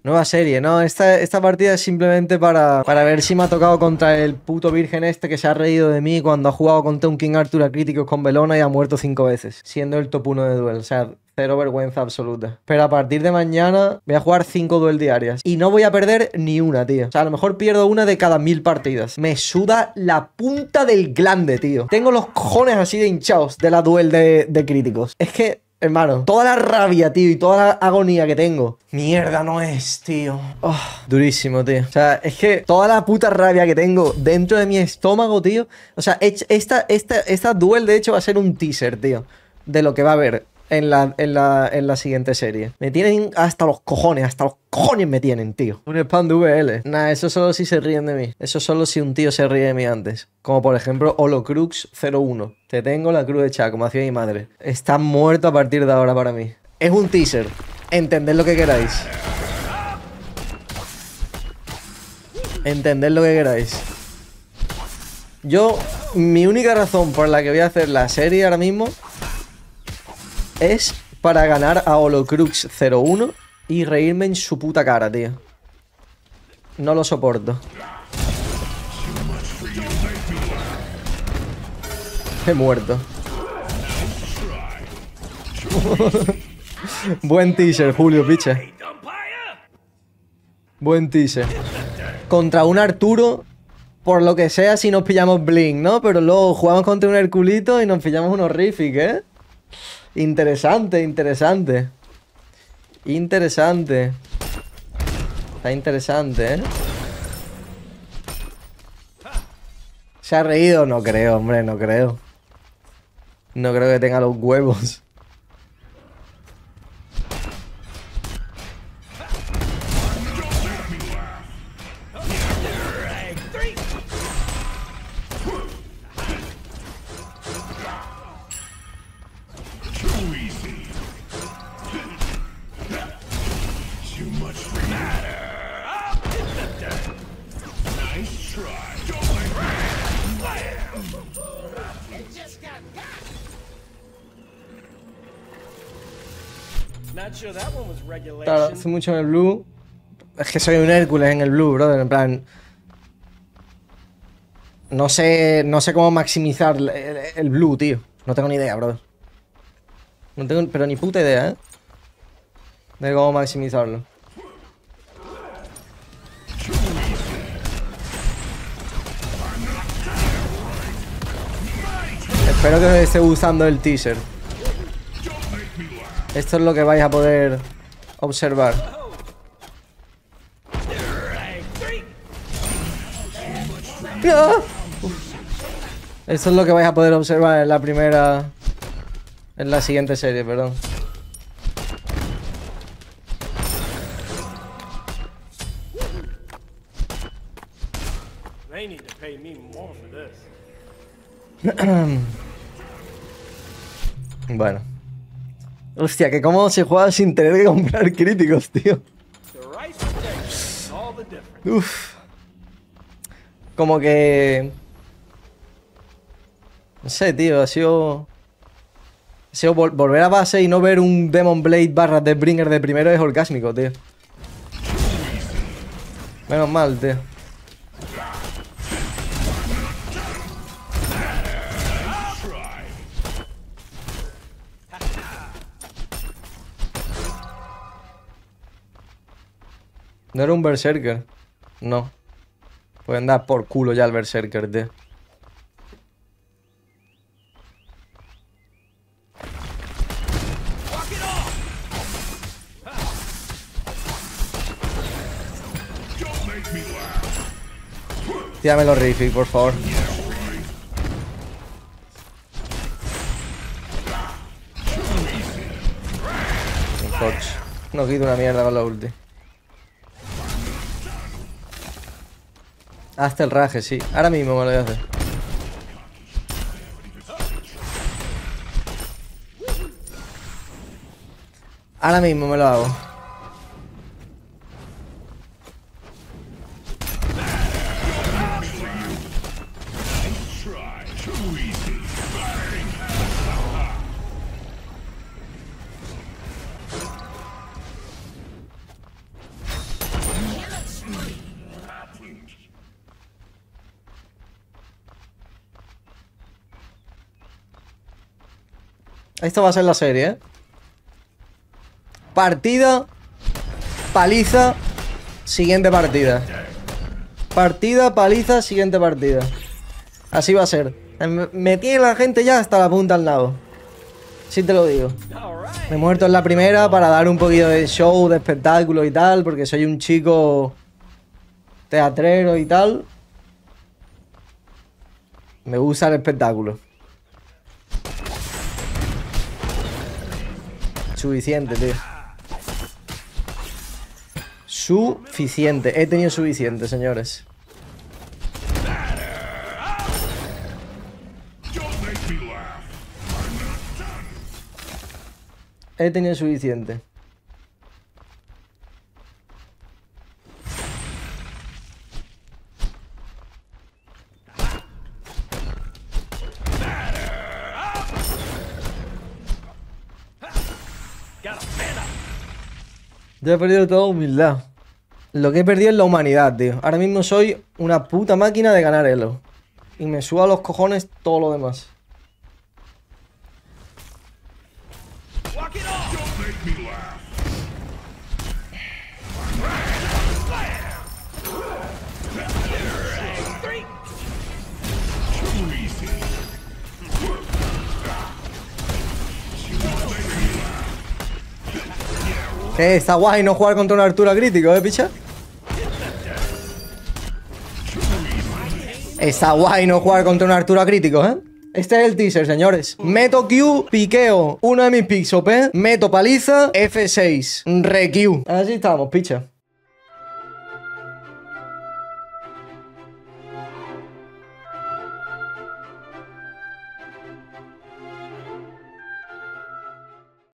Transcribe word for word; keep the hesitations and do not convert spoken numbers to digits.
Nueva serie, ¿no? Esta, esta partida es simplemente para, para ver si me ha tocado contra el puto virgen este que se ha reído de mí cuando ha jugado contra un King Arthur a críticos con Belona y ha muerto cinco veces, siendo el top uno de duel. O sea, cero vergüenza absoluta. Pero a partir de mañana voy a jugar cinco duel diarias. Y no voy a perder ni una, tío. O sea, a lo mejor pierdo una de cada mil partidas. Me suda la punta del glande, tío. Tengo los cojones así de hinchados de la duel de, de críticos. Es que... Hermano, toda la rabia, tío, y toda la agonía que tengo. Mierda no es, tío. Oh, durísimo, tío. O sea, es que toda la puta rabia que tengo dentro de mi estómago, tío. O sea, esta, esta, esta duel, de hecho, va a ser un teaser, tío, de lo que va a haber en la, en la, en la siguiente serie. Me tienen hasta los cojones, hasta los cojones me tienen, tío. Un spam de V L. Nah, eso solo si se ríen de mí. Eso solo si un tío se ríe de mí antes. Como por ejemplo Holocrux cero uno. Te tengo la cruz hecha, como hacía mi madre. Está muerto a partir de ahora para mí. Es un teaser. Entended lo que queráis. Entended lo que queráis. Yo, mi única razón por la que voy a hacer la serie ahora mismo es para ganar a Holocrux cero uno y reírme en su puta cara, tío. No lo soporto. He muerto. Buen teaser, Julio, piche. Buen teaser. Contra un Arturo, por lo que sea, si nos pillamos Blink, ¿no? Pero luego jugamos contra un Herculito y nos pillamos unos Riffic, ¿eh? Interesante, interesante. Interesante. Está interesante, ¿eh? ¿Se ha reído? No creo, hombre, no creo. No creo que tenga los huevos. Claro, hace mucho en el blue. Es que soy un Hércules en el blue, brother. En plan, no sé, no sé cómo maximizar el, el blue, tío. No tengo ni idea, brother. No tengo, pero ni puta idea, ¿eh? De cómo maximizarlo. Espero que os esté usando el teaser. Esto es lo que vais a poder observar. ¡Ah! Esto es lo que vais a poder observar en la primera... En la siguiente serie, perdón. Bueno. Hostia, que cómo se juega sin tener que comprar críticos, tío. Uff. Como que... No sé, tío, ha sido... Ha sido vol volver a base y no ver un Demon Blade barra Deathbringer de primero es orgásmico, tío. Menos mal, tío. ¿No era un Berserker? No. Pueden dar por culo ya el Berserker, tío. Tírame los Riffic, por favor. No quito una mierda con la ulti. Hazte el raje, sí. Ahora mismo me lo voy a hacer. Ahora mismo me lo hago. Esto va a ser la serie, ¿eh? Partida. Paliza. Siguiente partida. Partida, paliza, siguiente partida. Así va a ser. Me tiene la gente ya hasta la punta al lado. Sí te lo digo. Me he muerto en la primera para dar un poquito de show, de espectáculo y tal, porque soy un chico teatrero y tal. Me gusta el espectáculo. Suficiente, tío. Suficiente. He tenido suficiente, señores. He tenido suficiente. Yo he perdido toda humildad. Lo que he perdido es la humanidad, tío. Ahora mismo soy una puta máquina de ganar elo. Y me suba a los cojones todo lo demás. Eh, está guay no jugar contra una altura crítico, ¿eh, picha? Está guay no jugar contra una altura crítico, ¿eh? Este es el teaser, señores. Meto Q, piqueo uno de mis picks O P, meto paliza, F seis, re Q. Así estamos, picha.